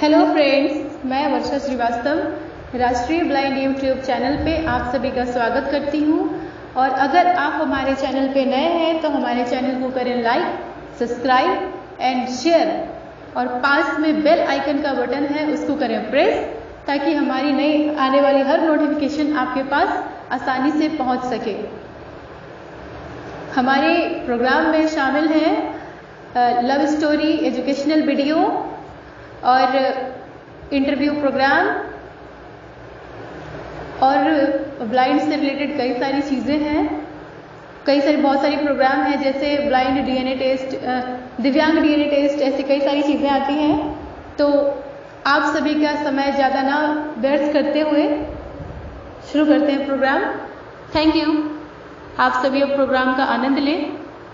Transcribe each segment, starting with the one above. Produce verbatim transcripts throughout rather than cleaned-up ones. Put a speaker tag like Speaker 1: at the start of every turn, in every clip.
Speaker 1: Hello friends, मैं वर्षा श्रीवास्तव राष्ट्रीय blind YouTube channel पे आप सभी का स्वागत करती हूँ। और अगर आप हमारे चैनल पे नए हैं तो हमारे चैनल को करें लाइक, सब्सक्राइब एंड शेयर, और पास में बेल आइकन का बटन है उसको करें प्रेस, ताकि हमारी नई आने वाली हर नोटिफिकेशन आपके पास आसानी से पहुँच सके। हमारे प्रोग्राम में शामिल हैं लव स्टोरी, एजुकेशनल वीडियो और इंटरव्यू प्रोग्राम और ब्लाइंड से रिलेटेड कई सारी चीज़ें हैं। कई सारी बहुत सारी प्रोग्राम हैं, जैसे ब्लाइंड डीएनए टेस्ट, दिव्यांग डीएनए टेस्ट, ऐसी कई सारी चीज़ें आती हैं। तो आप सभी का समय ज़्यादा ना व्यर्थ करते हुए शुरू करते हैं प्रोग्राम। Thank you. आप सभी अब प्रोग्राम का आनंद लें।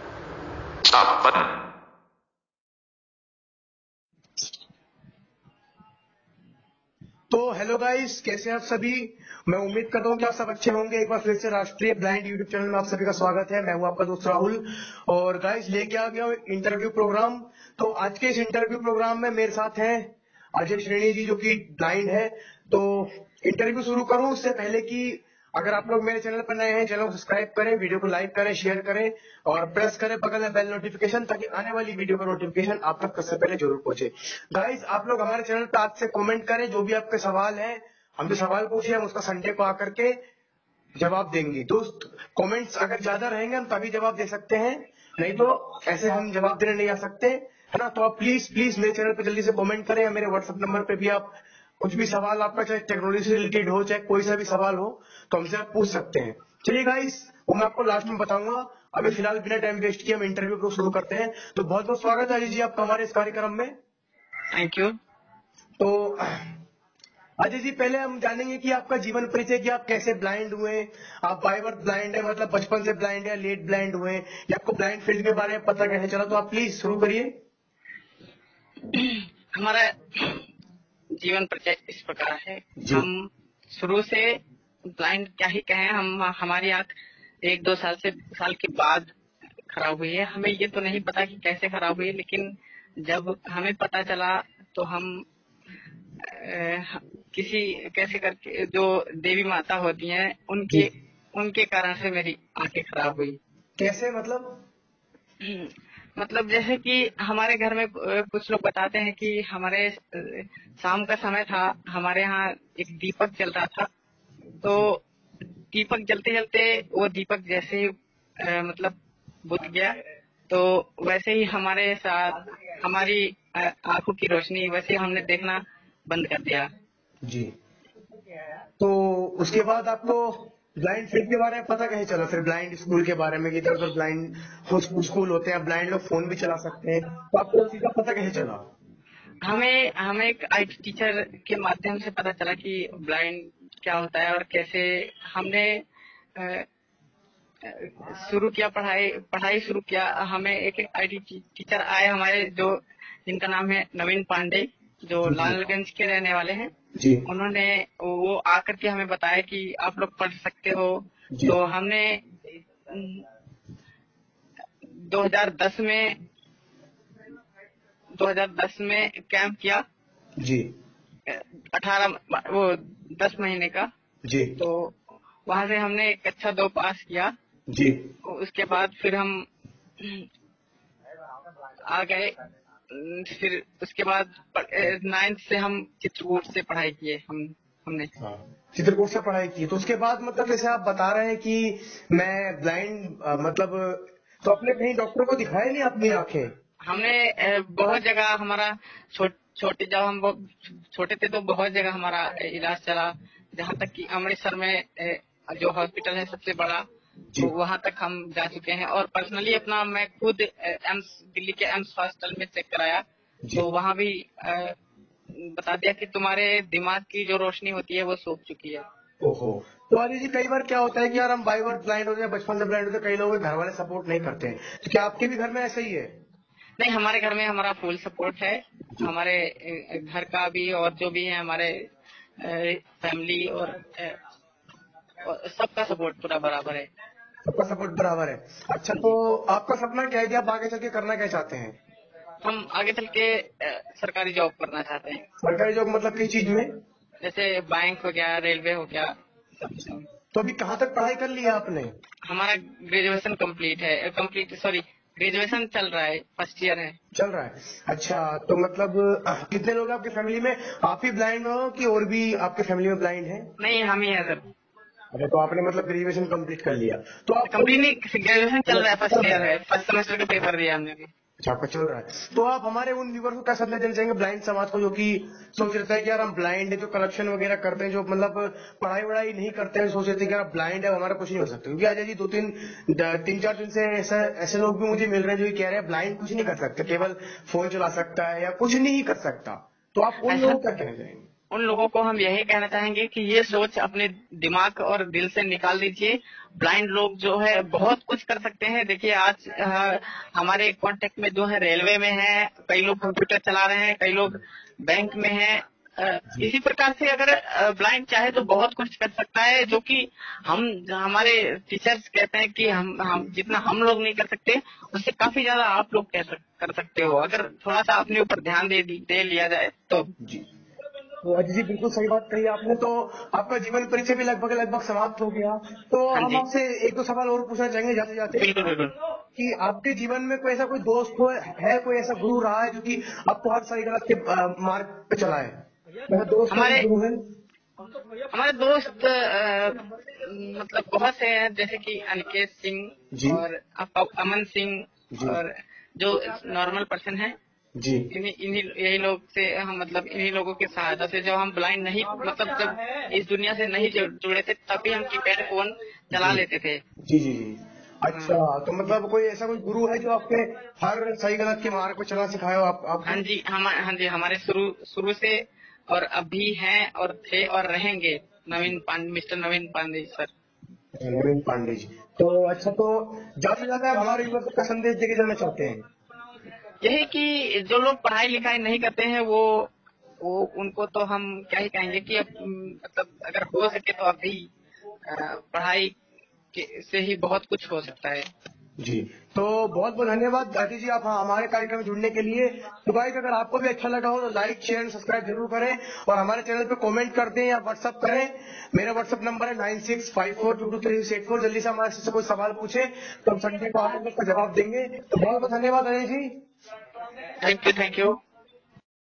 Speaker 2: तो हेलो गाइस, कैसे हैं आप सभी। मैं उम्मीद करता हूँ कि आप सब अच्छे होंगे। एक बार फिर से राष्ट्रीय ब्लाइंड यूट्यूब चैनल में आप सभी का स्वागत है। मैं हूँ आपका दोस्त राहुल और गाइस लेके आ गया हूँ इंटरव्यू प्रोग्राम। तो आज के इस इंटरव्यू प्रोग्राम में मेरे साथ हैं अजय श्रेणी जी, जो कि ब्लाइंड है। तो इंटरव्यू शुरू करूँ उससे पहले कि अगर आप लोग मेरे चैनल पर नए हैं, चैनल को सब्सक्राइब करें, वीडियो को लाइक करें, शेयर करें और प्रेस करें बगल में बेल नोटिफिकेशन, ताकि आने वाली वीडियो का नोटिफिकेशन आप तक सबसे पहले जरूर पहुंचे। गाइस आप लोग हमारे चैनल पर आज से कमेंट करें, जो भी आपके सवाल है, हमसे सवाल पूछिए, हम उसका संडे को आकर के जवाब देंगे। दोस्त कमेंट्स अगर ज्यादा रहेंगे हम तभी जवाब दे सकते हैं, नहीं तो ऐसे हम जवाब देने नहीं आ सकते, है ना। तो आप प्लीज प्लीज मेरे चैनल पर जल्दी से कमेंट करें, या मेरे व्हाट्सएप नंबर पे भी आप कुछ भी सवाल आपका, चाहे टेक्नोलॉजी से रिलेटेड हो, चाहे कोई सा भी सवाल हो, तो हमसे आप पूछ सकते हैं। चलिए गाइस, वो मैं आपको लास्ट में बताऊंगा। अभी फिलहाल बिना टाइम वेस्ट किए हम इंटरव्यू को शुरू करते हैं। तो बहुत बहुत स्वागत है अजय जी आपका हमारे इस कार्यक्रम में।
Speaker 3: Thank you.
Speaker 2: तो अजय जी, पहले हम जानेंगे कि आपका जीवन परिचय, कि आप कैसे ब्लाइंड हुए। आप बाय बर्थ ब्लाइंड है, मतलब बचपन से ब्लाइंड है, लेट ब्लाइंड हुए, या आपको ब्लाइंड फील्ड के बारे में पता कैसे चला। तो आप प्लीज शुरू करिए।
Speaker 3: हमारा जीवन परिचय इस प्रकार है। हम शुरू से ब्लाइंड क्या ही कहें, हम हमारी आंख एक दो साल से साल के बाद खराब हुई है। हमें ये तो नहीं पता कि कैसे खराब हुई है, लेकिन जब हमें पता चला तो हम ए, किसी कैसे करके जो देवी माता होती हैं उनके उनके कारण से मेरी आंखें खराब हुई।
Speaker 2: कैसे मतलब?
Speaker 3: मतलब जैसे कि हमारे घर में कुछ लोग बताते हैं कि हमारे शाम का समय था, हमारे यहाँ एक दीपक जल रहा था। तो दीपक जलते जलते वो दीपक जैसे ही मतलब बुझ गया, तो वैसे ही हमारे साथ हमारी आंखों की रोशनी वैसे हमने देखना बंद कर दिया
Speaker 2: जी। तो उसके बाद आपको ब्लाइंड फील्ड के बारे में पता कैसे चला, फिर ब्लाइंड स्कूल के बारे में, कि इधर उधर ब्लाइंड स्कूल होते हैं, ब्लाइंड लोग फोन भी चला सकते हैं, तो आपको उस चीज का पता कैसे चला?
Speaker 3: हमें हमें एक आईटी टीचर के माध्यम से पता चला कि ब्लाइंड क्या होता है और कैसे। हमने शुरू किया पढ़ाई पढ़ाई शुरू किया। हमें एक एक आईटी टीचर आए हमारे, जो जिनका नाम है नवीन पांडे, जो लालगंज के रहने वाले हैं
Speaker 2: जी।
Speaker 3: उन्होंने वो आकर के हमें बताया कि आप लोग पढ़ सकते हो। तो हमने दो हज़ार दस में दो हज़ार दस में कैंप किया
Speaker 2: जी।
Speaker 3: अठारह वो दस महीने का
Speaker 2: जी।
Speaker 3: तो वहां से हमने एक अच्छा दो पास किया
Speaker 2: जी।
Speaker 3: उसके बाद फिर हम आ गए। फिर उसके बाद नाइन्थ से हम चित्रकूट से पढ़ाई किए। हम हमने
Speaker 2: चित्रकूट से पढ़ाई की। तो उसके बाद मतलब जैसे आप बता रहे हैं कि मैं ब्लाइंड, मतलब तो अपने कहीं डॉक्टर को दिखाया नहीं अपनी आंखें?
Speaker 3: हमने बहुत जगह, हमारा छोटे जब हम छोटे थे तो बहुत जगह हमारा इलाज चला, जहाँ तक कि अमृतसर में जो हॉस्पिटल है सबसे बड़ा, तो वहाँ तक हम जा चुके हैं। और पर्सनली अपना मैं खुद एम्स, दिल्ली के एम्स हॉस्पिटल में चेक कराया, तो वहाँ भी बता दिया कि तुम्हारे दिमाग की जो रोशनी होती है वो सूख चुकी है।
Speaker 2: ओहो। तो अरे जी, कई बार क्या होता है कि यार हम बाय बर्थ ब्लाइंड हो जाए, बचपन से ब्लाइंड हो जाए, कई लोग घर वाले सपोर्ट नहीं करते हैं, तो क्या आपके भी घर में ऐसा ही है?
Speaker 3: नहीं, हमारे घर में हमारा फुल सपोर्ट है। हमारे घर का भी और जो भी है हमारे फैमिली और, और सबका सपोर्ट पूरा बराबर है।
Speaker 2: सबका सपोर्ट बराबर है। अच्छा, तो आपका सपना क्या है कि आप आगे चल के करना क्या चाहते हैं?
Speaker 3: हम आगे चल के अ, सरकारी जॉब करना चाहते हैं।
Speaker 2: सरकारी जॉब मतलब किस चीज में?
Speaker 3: जैसे बैंक हो गया, रेलवे हो गया।
Speaker 2: तो अभी कहाँ तक पढ़ाई कर ली है आपने?
Speaker 3: हमारा ग्रेजुएशन कंप्लीट है, कंप्लीट सॉरी ग्रेजुएशन चल रहा है, फर्स्ट ईयर है।
Speaker 2: चल रहा है। अच्छा, तो मतलब अ, कितने लोग आपकी फैमिली में? आप ही ब्लाइंड हो कि और भी आपके फैमिली में ब्लाइंड है?
Speaker 3: नहीं, हम ही है सर।
Speaker 2: अच्छा, तो आपने मतलब ग्रेजुएशन कंप्लीट कर लिया, तो आप
Speaker 3: कंप्लीट नहीं, ग्रेजुएशन चल रहा है, फर्स्ट ईयर है, फर्स्ट सेमेस्टर का पेपर दिया हमने भी।
Speaker 2: अच्छा, आपका चल रहा है। तो आप हमारे उन व्यूवर को क्या संदेश देना चाहेंगे, ब्लाइंड समाज को, जो कि सोच रहे हैं कि यार हम ब्लाइंड है, जो कलेक्शन वगैरह करते हैं, जो मतलब पढ़ाई वढ़ाई नहीं करते हैं, सोच रहे थे कि यार ब्लाइंड है, हमारा कुछ नहीं हो सकता। क्योंकि आज जी दो तीन तीन चार दिन से ऐसा ऐसे लोग भी मुझे मिल रहे हैं जो कह रहे हैं ब्लाइंड कुछ नहीं कर सकते, केवल फोन चला सकता है या कुछ नहीं कर सकता। तो आप उन लोगों को क्या कहना चाहेंगे?
Speaker 3: उन लोगों को हम यही कहना चाहेंगे कि ये सोच अपने दिमाग और दिल से निकाल दीजिए। ब्लाइंड लोग जो है बहुत कुछ कर सकते हैं। देखिए आज आ, हमारे कांटेक्ट में जो है रेलवे में है, कई लोग कंप्यूटर चला रहे हैं, कई लोग बैंक में है। आ, इसी प्रकार से अगर ब्लाइंड चाहे तो बहुत कुछ कर सकता है, जो कि हम हमारे टीचर्स कहते हैं कि हम हम जितना हम लोग नहीं कर सकते उससे काफी ज्यादा आप लोग कह सक, कर सकते हो, अगर थोड़ा सा अपने ऊपर ध्यान दे दे लिया जाए तो।
Speaker 2: जी, तो अजय जी बिल्कुल सही बात कही आपने। तो आपका जीवन परिचय भी लगभग लगभग समाप्त हो गया, तो
Speaker 3: हाँ
Speaker 2: हम
Speaker 3: जी,
Speaker 2: आपसे एक दो सवाल और पूछना चाहेंगे जाते जाते
Speaker 3: बिल्कुल बिल्कुल।
Speaker 2: कि आपके जीवन में कोई ऐसा कोई दोस्त हो है, कोई ऐसा गुरु रहा है जो कि आपको हर सही गलत के अ, मार्ग पे चला है? मेरा दोस्त है,
Speaker 3: हमारे
Speaker 2: गुरु है?
Speaker 3: हमारे दोस्त आ, मतलब बहुत से हैं, जैसे कि अनिकेत
Speaker 2: जी
Speaker 3: सिंह और अप- अमन सिंह,
Speaker 2: जी
Speaker 3: और जो नॉर्मल पर्सन है,
Speaker 2: जी
Speaker 3: इन्हीं इन्हीं यही लोग से हम मतलब इन्हीं लोगों की सहायता से, जब हम ब्लाइंड नहीं मतलब जब इस दुनिया से नहीं जुड़- जुड़े थे तभी हम कीपैड फोन चला
Speaker 2: जी
Speaker 3: लेते थे।
Speaker 2: जी जी जी। अच्छा,
Speaker 3: हाँ
Speaker 2: तो मतलब कोई ऐसा कोई गुरु है जो आपके हर सही गलत के मार्ग पे चलना सिखाया हो आप
Speaker 3: हाँ
Speaker 2: आपको?
Speaker 3: जी, हम हाँ जी, हमारे शुरू शुरू से और अभी हैं और थे और रहेंगे, नवीन पांडे, मिस्टर नवीन पांडे सर।
Speaker 2: नवीन पांडे जी। तो अच्छा, तो ज्यादा से ज्यादा आप हमारे युवा को क्या संदेश देके जाना चाहते हैं?
Speaker 3: यही कि जो लोग पढ़ाई लिखाई नहीं करते हैं वो वो उनको तो हम क्या ही कहेंगे कि अब उम, मतलब अगर हो सके तो अभी अ, पढ़ाई के- से ही बहुत कुछ हो सकता है।
Speaker 2: जी, तो बहुत बहुत धन्यवाद दादी जी, आप हमारे कार्यक्रम में जुड़ने के लिए। तो गाइस, अगर आपको भी अच्छा लगा हो तो लाइक शेयर सब्सक्राइब जरूर करें और हमारे चैनल पे कमेंट कर दें या व्हाट्सअप करें। मेरा व्हाट्सअप नंबर है nine six five four two two three eight four. जल्दी से हमारे से कोई सवाल पूछे तो हम संडे को आपको उसका जवाब देंगे। तो बहुत बहुत धन्यवाद Ajay ji.
Speaker 3: Thank you, thank you.